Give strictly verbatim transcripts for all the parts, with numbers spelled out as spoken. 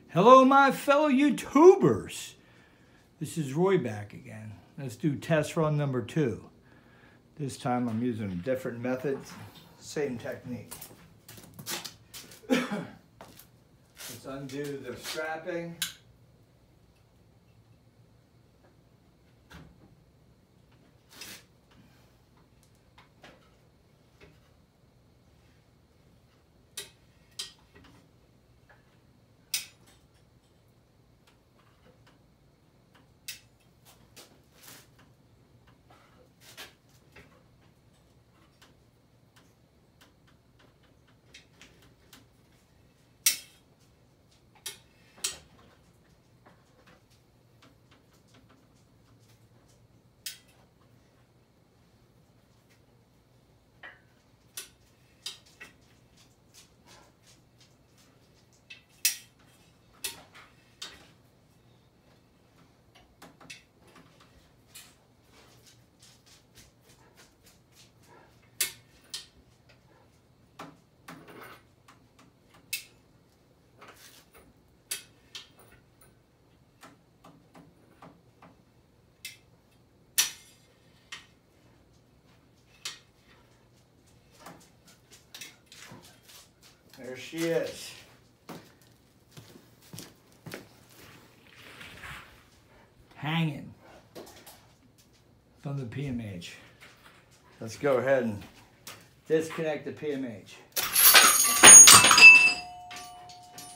Hello, my fellow YouTubers. This is Roy back again. Let's do test run number two. This time I'm using a different method, same technique. Let's undo the strapping. There she is. Hanging from the P M H. Let's go ahead and disconnect the P M H.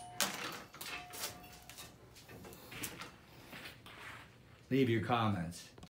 Leave your comments.